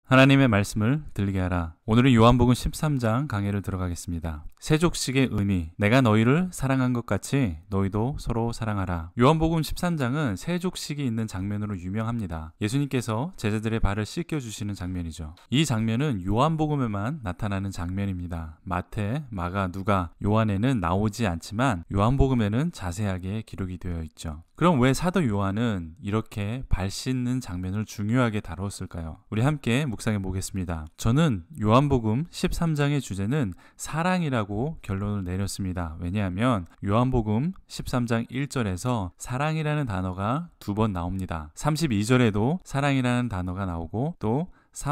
하나님의 말씀을 들리게 하라. 오늘은 요한복음 13장 강해를 들어가겠습니다. 세족식의 의미, 내가 너희를 사랑한 것 같이 너희도 서로 사랑하라. 요한복음 13장은 세족식이 있는 장면으로 유명합니다. 예수님께서 제자들의 발을 씻겨주시는 장면이죠. 이 장면은 요한복음에만 나타나는 장면입니다. 마태, 마가, 누가, 요한에는 나오지 않지만 요한복음에는 자세하게 기록이 되어 있죠. 그럼 왜 사도 요한은 이렇게 발 씻는 장면을 중요하게 다루었을까요? 우리 함께 묵상해 보겠습니다. 저는 요한복음 13장의 주제는 사랑이라고 결론을 내렸습니다. 왜냐하면 요한복음 13장 1절에서 사랑이라는 단어가 2번 나옵니다. 32절에도 사랑이라는 단어가 나오고 또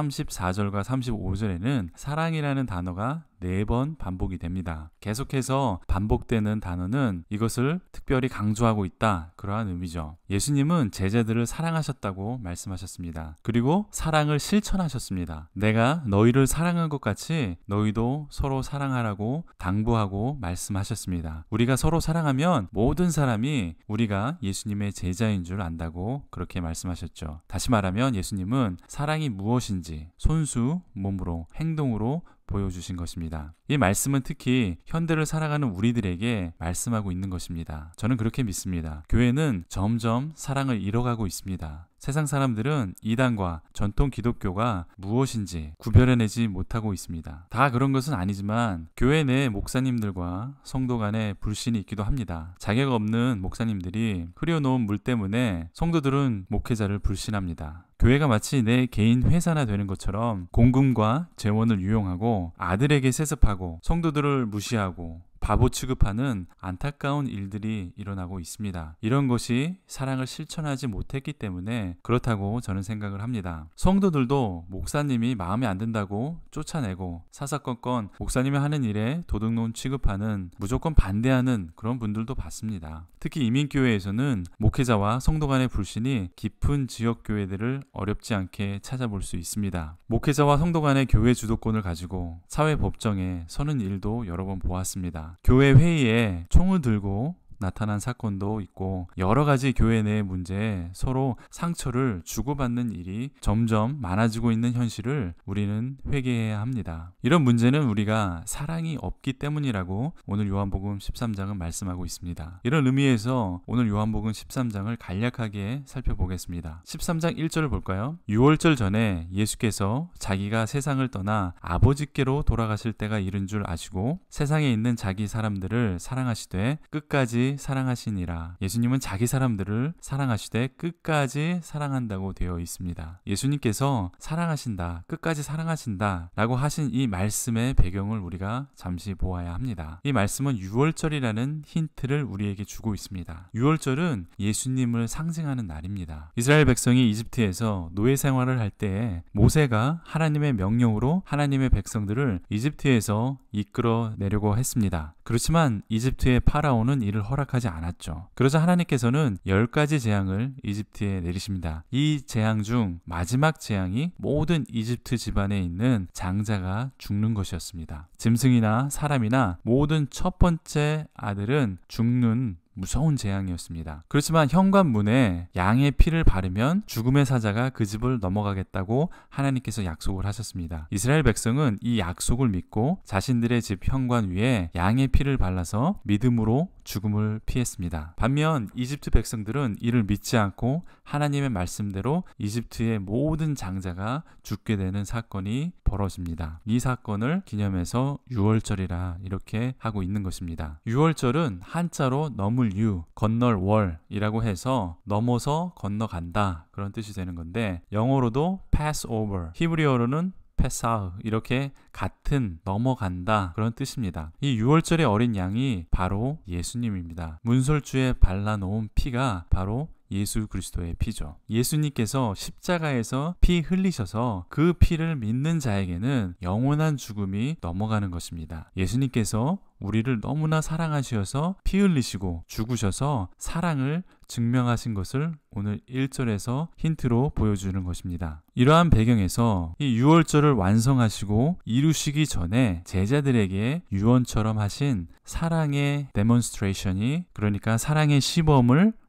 34절과 35절에는 사랑이라는 단어가 4번 반복이 됩니다. 계속해서 반복되는 단어는 이것을 특별히 강조하고 있다, 그러한 의미죠. 예수님은 제자들을 사랑하셨다고 말씀하셨습니다. 그리고 사랑을 실천하셨습니다. 내가 너희를 사랑한 것 같이 너희도 서로 사랑하라고 당부하고 말씀하셨습니다. 우리가 서로 사랑하면 모든 사람이 우리가 예수님의 제자인 줄 안다고 그렇게 말씀하셨죠. 다시 말하면 예수님은 사랑이 무엇인지 손수, 몸으로, 행동으로 보여주신 것입니다. 이 말씀은 특히 현대를 살아가는 우리들에게 말씀하고 있는 것입니다. 저는 그렇게 믿습니다. 교회는 점점 사랑을 잃어가고 있습니다. 세상 사람들은 이단과 전통 기독교가 무엇인지 구별해내지 못하고 있습니다. 다 그런 것은 아니지만 교회 내 목사님들과 성도 간에 불신이 있기도 합니다. 자격 없는 목사님들이 흐려놓은 물 때문에 성도들은 목회자를 불신합니다. 교회가 마치 내 개인 회사나 되는 것처럼 공금과 재원을 유용하고 아들에게 세습하고 성도들을 무시하고 바보 취급하는 안타까운 일들이 일어나고 있습니다. 이런 것이 사랑을 실천하지 못했기 때문에 그렇다고 저는 생각을 합니다. 성도들도 목사님이 마음에 안 든다고 쫓아내고 사사건건 목사님이 하는 일에 도둑놈 취급하는, 무조건 반대하는 그런 분들도 봤습니다. 특히 이민교회에서는 목회자와 성도 간의 불신이 깊은 지역교회들을 어렵지 않게 찾아볼 수 있습니다. 목회자와 성도 간의 교회 주도권을 가지고 사회법정에 서는 일도 여러 번 보았습니다. 교회 회의에 총을 들고 나타난 사건도 있고 여러 가지 교회 내 문제에 서로 상처를 주고받는 일이 점점 많아지고 있는 현실을 우리는 회개해야 합니다. 이런 문제는 우리가 사랑이 없기 때문이라고 오늘 요한복음 13장은 말씀하고 있습니다. 이런 의미에서 오늘 요한복음 13장을 간략하게 살펴보겠습니다. 13장 1절을 볼까요? 유월절 전에 예수께서 자기가 세상을 떠나 아버지께로 돌아가실 때가 이른 줄 아시고 세상에 있는 자기 사람들을 사랑하시되 끝까지 사랑하시니라. 예수님은 자기 사람들을 사랑하시되 끝까지 사랑한다고 되어 있습니다. 예수님께서 사랑하신다, 끝까지 사랑하신다 라고 하신 이 말씀의 배경을 우리가 잠시 보아야 합니다. 이 말씀은 유월절이라는 힌트를 우리에게 주고 있습니다. 유월절은 예수님을 상징하는 날입니다. 이스라엘 백성이 이집트에서 노예 생활을 할 때에 모세가 하나님의 명령으로 하나님의 백성들을 이집트에서 이끌어내려고 했습니다. 그렇지만 이집트의 파라오는 이를 허락하지 않았죠. 그러자 하나님께서는 10가지 재앙을 이집트에 내리십니다. 이 재앙 중 마지막 재앙이 모든 이집트 집안에 있는 장자가 죽는 것이었습니다. 짐승이나 사람이나 모든 첫 번째 아들은 죽는 무서운 재앙이었습니다. 그렇지만 현관문에 양의 피를 바르면 죽음의 사자가 그 집을 넘어가겠다고 하나님께서 약속을 하셨습니다. 이스라엘 백성은 이 약속을 믿고 자신들의 집 현관 위에 양의 피를 발라서 믿음으로 죽음을 피했습니다. 반면 이집트 백성들은 이를 믿지 않고 하나님의 말씀대로 이집트의 모든 장자가 죽게 되는 사건이 벌어집니다. 이 사건을 기념해서 유월절이라 이렇게 하고 있는 것입니다. 유월절은 한자로 넘을 유, 건널 월이라고 해서 넘어서 건너간다, 그런 뜻이 되는 건데 영어로도 pass over, 히브리어로는 패사흐, 이렇게 같은, 넘어간다, 그런 뜻입니다. 이 유월절의 어린 양이 바로 예수님입니다. 문설주에 발라놓은 피가 바로 예수 그리스도의 피죠. 예수님께서 십자가에서 피 흘리셔서 그 피를 믿는 자에게는 영원한 죽음이 넘어가는 것입니다. 예수님께서 우리를 너무나 사랑하셔서 피 흘리시고 죽으셔서 사랑을 증명하신 것을 오늘 1절에서 힌트로 보여주는 것입니다. 이러한 배경에서 이 유월절을 완성하시고 이루시기 전에 제자들에게 유언처럼 하신 사랑의 데몬스트레이션이, 그러니까 사랑의 시범을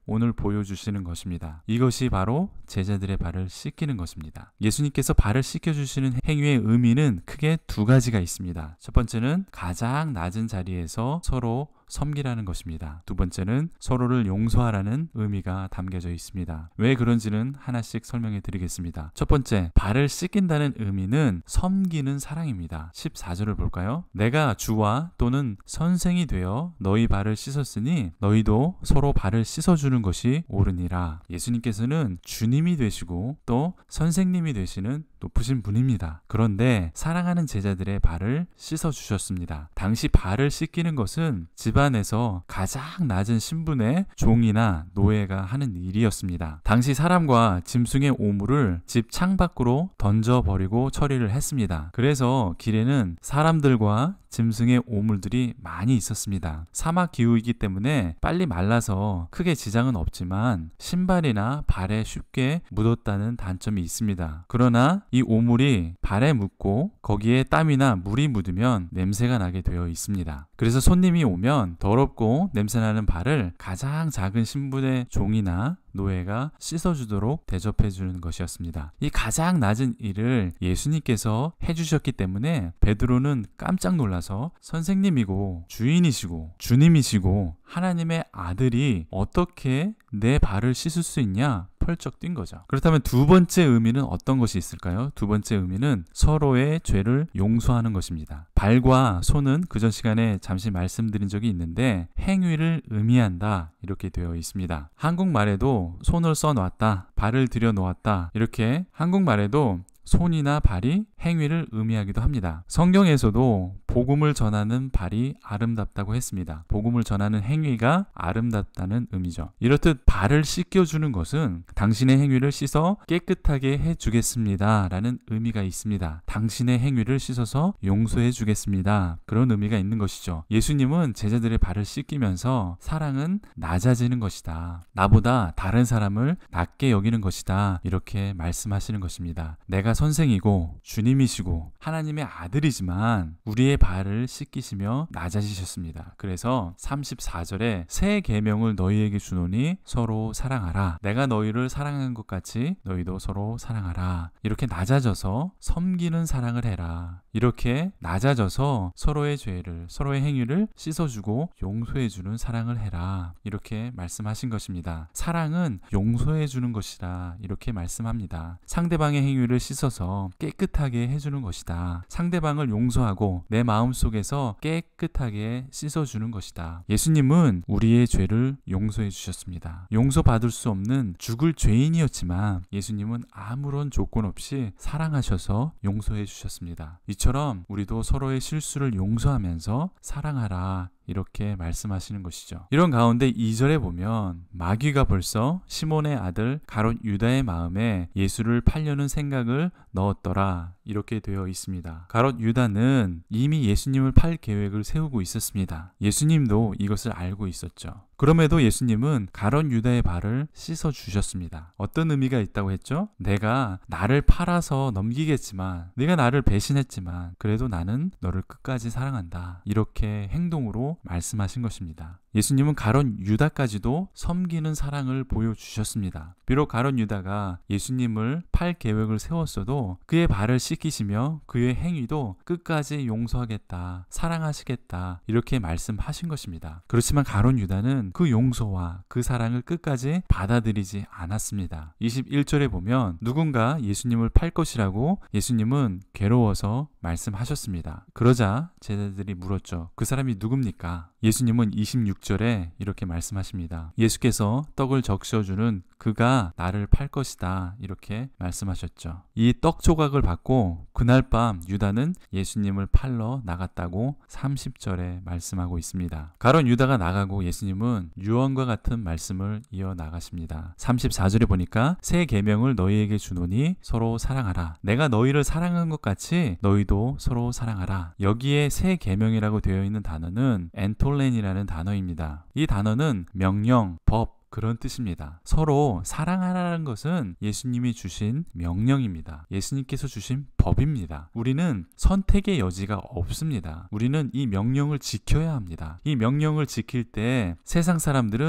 오늘 보여주시는 것입니다. 이것이 바로 제자들의 발을 씻기는 것입니다. 예수님께서 발을 씻겨주시는 행위의 의미는 크게 두 가지가 있습니다. 첫 번째는 가장 낮은 자리에서 서로 섬기라는 것입니다. 두 번째는 서로를 용서하라는 의미가 담겨져 있습니다. 왜 그런지는 하나씩 설명해 드리겠습니다. 첫 번째, 발을 씻긴다는 의미는 섬기는 사랑입니다. 14절을 볼까요? 내가 주와 또는 선생이 되어 너희 발을 씻었으니 너희도 서로 발을 씻어주는 것이 옳으니라. 예수님께서는 주님이 되시고 또 선생님이 되시는 높으신 분입니다. 그런데 사랑하는 제자들의 발을 씻어주셨습니다. 당시 발을 씻기는 것은 집안에서 가장 낮은 신분의 종이나 노예가 하는 일이었습니다. 당시 사람과 짐승의 오물을 집 창밖으로 던져버리고 처리를 했습니다. 그래서 길에는 사람들과 짐승의 오물들이 많이 있었습니다. 사막 기후이기 때문에 빨리 말라서 크게 지장은 없지만 신발이나 발에 쉽게 묻었다는 단점이 있습니다. 그러나 이 오물이 발에 묻고 거기에 땀이나 물이 묻으면 냄새가 나게 되어 있습니다. 그래서 손님이 오면 더럽고 냄새나는 발을 가장 작은 신분의 종이나 노예가 씻어주도록 대접해주는 것이었습니다. 이 가장 낮은 일을 예수님께서 해주셨기 때문에 베드로는 깜짝 놀라서 선생님이고 주인이시고 주님이시고 하나님의 아들이 어떻게 내 발을 씻을 수 있냐? 펄쩍 뛴 거죠. 그렇다면 두 번째 의미는 어떤 것이 있을까요? 두 번째 의미는 서로의 죄를 용서하는 것입니다. 발과 손은 그전 시간에 잠시 말씀드린 적이 있는데 행위를 의미한다 이렇게 되어 있습니다. 한국말에도 손을 써놓았다, 발을 들여놓았다 이렇게 한국말에도 손이나 발이 행위를 의미하기도 합니다. 성경에서도 복음을 전하는 발이 아름답다고 했습니다. 복음을 전하는 행위가 아름답다는 의미죠. 이렇듯 발을 씻겨주는 것은 당신의 행위를 씻어 깨끗하게 해주겠습니다 라는 의미가 있습니다. 당신의 행위를 씻어서 용서해 주겠습니다. 그런 의미가 있는 것이죠. 예수님은 제자들의 발을 씻기면서 사랑은 낮아지는 것이다. 나보다 다른 사람을 낮게 여기는 것이다. 이렇게 말씀하시는 것입니다. 내가 선생이고 주님이시고 하나님의 아들이지만 우리의 발을 씻기시며 낮아지셨습니다. 그래서 34절에 새 계명을 너희에게 주노니 서로 사랑하라. 내가 너희를 사랑한 것 같이 너희도 서로 사랑하라. 이렇게 낮아져서 섬기는 사랑을 해라. 이렇게 낮아져서 서로의 죄를, 서로의 행위를 씻어주고 용서해주는 사랑을 해라. 이렇게 말씀하신 것입니다. 사랑은 용서해주는 것이다. 이렇게 말씀합니다. 상대방의 행위를 씻어서 깨끗하게 해주는 것이다. 상대방을 용서하고 내 마음속에서 깨끗하게 씻어주는 것이다. 예수님은 우리의 죄를 용서해 주셨습니다. 용서받을 수 없는 죽을 죄인이었지만 예수님은 아무런 조건 없이 사랑하셔서 용서해 주셨습니다. 이처럼 우리도 서로의 실수를 용서하면서 사랑하라. 이렇게 말씀하시는 것이죠. 이런 가운데 2절에 보면 마귀가 벌써 시몬의 아들 가롯 유다의 마음에 예수를 팔려는 생각을 넣었더라. 이렇게 되어 있습니다. 가롯 유다는 이미 예수님을 팔 계획을 세우고 있었습니다. 예수님도 이것을 알고 있었죠. 그럼에도 예수님은 가롯 유다의 발을 씻어 주셨습니다. 어떤 의미가 있다고 했죠? 내가 나를 팔아서 넘기겠지만, 네가 나를 배신했지만 그래도 나는 너를 끝까지 사랑한다. 이렇게 행동으로 말씀하신 것입니다. 예수님은 가롯 유다까지도 섬기는 사랑을 보여주셨습니다. 비록 가롯 유다가 예수님을 팔 계획을 세웠어도 그의 발을 씻기시며 그의 행위도 끝까지 용서하겠다, 사랑하시겠다 이렇게 말씀하신 것입니다. 그렇지만 가롯 유다는 그 용서와 그 사랑을 끝까지 받아들이지 않았습니다. 21절에 보면 누군가 예수님을 팔 것이라고 예수님은 괴로워서 말씀하셨습니다. 그러자 제자들이 물었죠. 그 사람이 누굽니까? 예수님은 26절에 이렇게 말씀하십니다. 예수께서 떡을 적셔주는 그가 나를 팔 것이다. 이렇게 말씀하셨죠. 이 떡 조각을 받고 그날 밤 유다는 예수님을 팔러 나갔다고 30절에 말씀하고 있습니다. 가롯 유다가 나가고 예수님은 유언과 같은 말씀을 이어 나가십니다. 34절에 보니까 새 계명을 너희에게 주노니 서로 사랑하라. 내가 너희를 사랑한 것 같이 너희도 서로 사랑하라. 여기에 새 계명이라고 되어 있는 단어는 엔톨렌이라는 단어입니다. 이 단어는 명령, 법, 그런 뜻입니다. 서로 사랑하라는 것은 예수님이 주신 명령입니다. 예수님께서 주신 법입니다. 우리는 선택의 여지가 없습니다. 우리는 이 명령을 지켜야 합니다. 이 명령을 지킬 때 세상 사람들은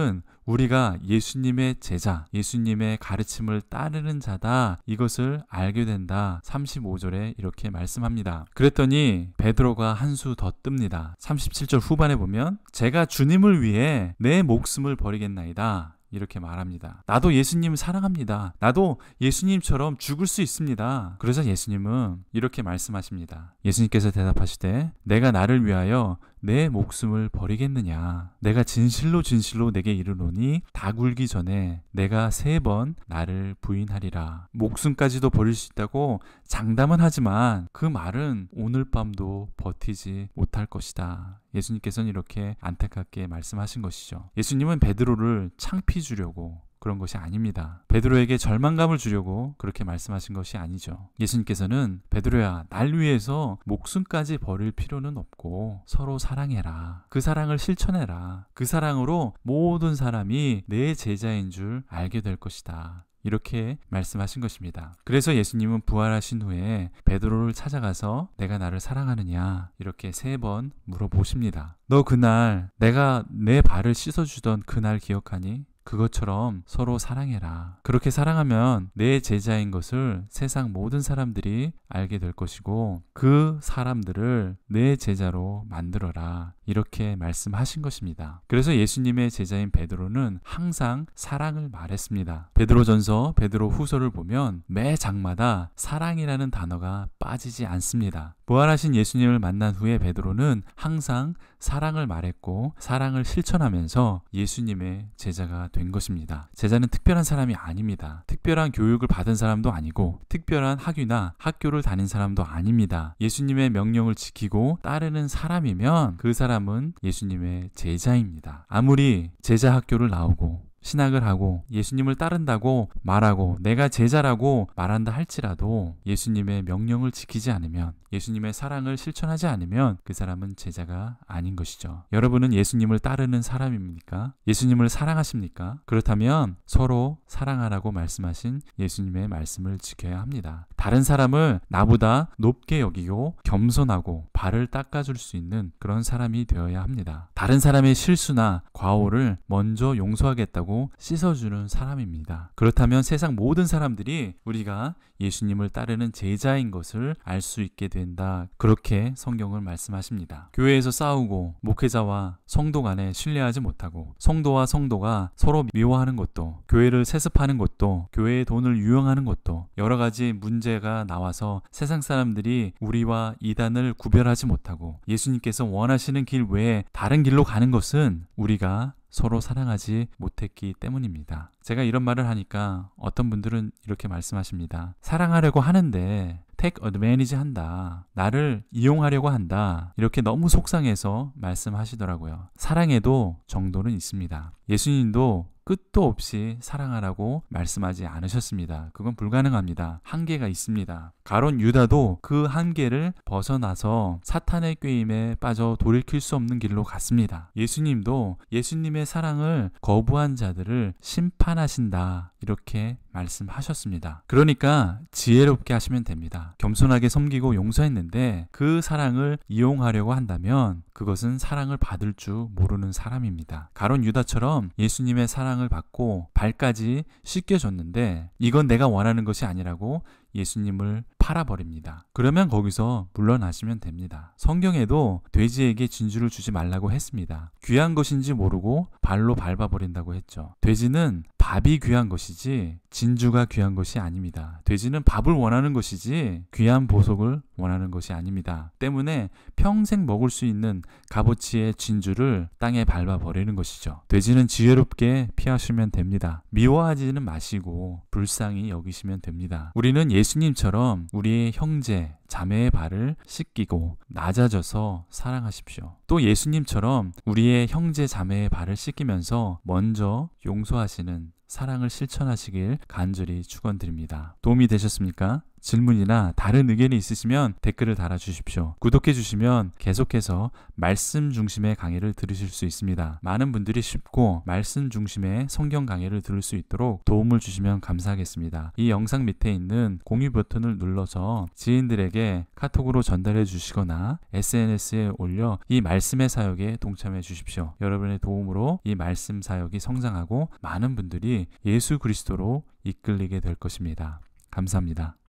우리가 예수님의 제자, 예수님의 가르침을 따르는 자다, 이것을 알게 된다. 35절에 이렇게 말씀합니다. 그랬더니 베드로가 한 수 더 뜹니다. 37절 후반에 보면 제가 주님을 위해 내 목숨을 버리겠나이다, 이렇게 말합니다. 나도 예수님 사랑합니다. 나도 예수님처럼 죽을 수 있습니다. 그래서 예수님은 이렇게 말씀하십니다. 예수님께서 대답하시되 내가 나를 위하여 내 목숨을 버리겠느냐. 내가 진실로 진실로 내게 이르노니 다 굴기 전에 내가 3번 나를 부인하리라. 목숨까지도 버릴 수 있다고 장담은 하지만 그 말은 오늘 밤도 버티지 못할 것이다. 예수님께서는 이렇게 안타깝게 말씀하신 것이죠. 예수님은 베드로를 창피 주려고 그런 것이 아닙니다. 베드로에게 절망감을 주려고 그렇게 말씀하신 것이 아니죠. 예수님께서는 베드로야, 날 위해서 목숨까지 버릴 필요는 없고 서로 사랑해라. 그 사랑을 실천해라. 그 사랑으로 모든 사람이 내 제자인 줄 알게 될 것이다, 이렇게 말씀하신 것입니다. 그래서 예수님은 부활하신 후에 베드로를 찾아가서 내가 나를 사랑하느냐, 이렇게 3번 물어보십니다. 너 그날 내가 내 발을 씻어주던 그날 기억하니? 그것처럼 서로 사랑해라. 그렇게 사랑하면 내 제자인 것을 세상 모든 사람들이 알게 될 것이고 그 사람들을 내 제자로 만들어라, 이렇게 말씀하신 것입니다. 그래서 예수님의 제자인 베드로는 항상 사랑을 말했습니다. 베드로전서, 베드로후서를 보면 매 장마다 사랑이라는 단어가 빠지지 않습니다. 부활하신 예수님을 만난 후에 베드로는 항상 사랑을 말했고 사랑을 실천하면서 예수님의 제자가 된 것입니다. 제자는 특별한 사람이 아닙니다. 특별한 교육을 받은 사람도 아니고 특별한 학위나 학교를 다닌 사람도 아닙니다. 예수님의 명령을 지키고 따르는 사람이면 그 사람은 예수님의 제자입니다. 아무리 제자 학교를 나오고 신학을 하고 예수님을 따른다고 말하고 내가 제자라고 말한다 할지라도 예수님의 명령을 지키지 않으면, 예수님의 사랑을 실천하지 않으면 그 사람은 제자가 아닌 것이죠. 여러분은 예수님을 따르는 사람입니까? 예수님을 사랑하십니까? 그렇다면 서로 사랑하라고 말씀하신 예수님의 말씀을 지켜야 합니다. 다른 사람을 나보다 높게 여기고 겸손하고 발을 닦아줄 수 있는 그런 사람이 되어야 합니다. 다른 사람의 실수나 과오를 먼저 용서하겠다고 씻어주는 사람입니다. 그렇다면 세상 모든 사람들이 우리가 예수님을 따르는 제자인 것을 알 수 있게 된다, 그렇게 성경을 말씀하십니다. 교회에서 싸우고 목회자와 성도 간에 신뢰하지 못하고 성도와 성도가 서로 미워하는 것도, 교회를 세습하는 것도, 교회의 돈을 유용하는 것도, 여러 가지 문제가 나와서 세상 사람들이 우리와 이단을 구별하지 못하고 예수님께서 원하시는 길 외에 다른 길로 가는 것은 우리가 서로 사랑하지 못했기 때문입니다. 제가 이런 말을 하니까 어떤 분들은 이렇게 말씀하십니다. 사랑하려고 하는데 take advantage 한다, 나를 이용하려고 한다, 이렇게 너무 속상해서 말씀하시더라고요. 사랑에도 정도는 있습니다. 예수님도 끝도 없이 사랑하라고 말씀하지 않으셨습니다. 그건 불가능합니다. 한계가 있습니다. 가론 유다도 그 한계를 벗어나서 사탄의 꾀임에 빠져 돌이킬 수 없는 길로 갔습니다. 예수님도 예수님의 사랑을 거부한 자들을 심판하신다, 이렇게 말씀하셨습니다. 그러니까 지혜롭게 하시면 됩니다. 겸손하게 섬기고 용서했는데 그 사랑을 이용하려고 한다면 그것은 사랑을 받을 줄 모르는 사람입니다. 가론 유다처럼 예수님의 사랑을 받고 발까지 씻겨줬는데 이건 내가 원하는 것이 아니라고 예수님을 팔아버립니다. 그러면 거기서 물러나시면 됩니다. 성경에도 돼지에게 진주를 주지 말라고 했습니다. 귀한 것인지 모르고 발로 밟아버린다고 했죠. 돼지는 밥이 귀한 것이지 진주가 귀한 것이 아닙니다. 돼지는 밥을 원하는 것이지 귀한 보석을 원하는 것이 아닙니다. 때문에 평생 먹을 수 있는 값어치의 진주를 땅에 밟아버리는 것이죠. 돼지는 지혜롭게 피하시면 됩니다. 미워하지는 마시고 불쌍히 여기시면 됩니다. 우리는 예수님처럼 우리의 형제, 자매의 발을 씻기고 낮아져서 사랑하십시오. 또 예수님처럼 우리의 형제, 자매의 발을 씻기면서 먼저 용서하시는 사랑을 실천하시길 간절히 축원드립니다. 도움이 되셨습니까? 질문이나 다른 의견이 있으시면 댓글을 달아주십시오. 구독해 주시면 계속해서 말씀 중심의 강의를 들으실 수 있습니다. 많은 분들이 쉽고 말씀 중심의 성경 강의를 들을 수 있도록 도움을 주시면 감사하겠습니다. 이 영상 밑에 있는 공유 버튼을 눌러서 지인들에게 카톡으로 전달해 주시거나 SNS에 올려 이 말씀의 사역에 동참해 주십시오. 여러분의 도움으로 이 말씀 사역이 성장하고 많은 분들이 예수 그리스도로 이끌리게 될 것입니다. 감사합니다.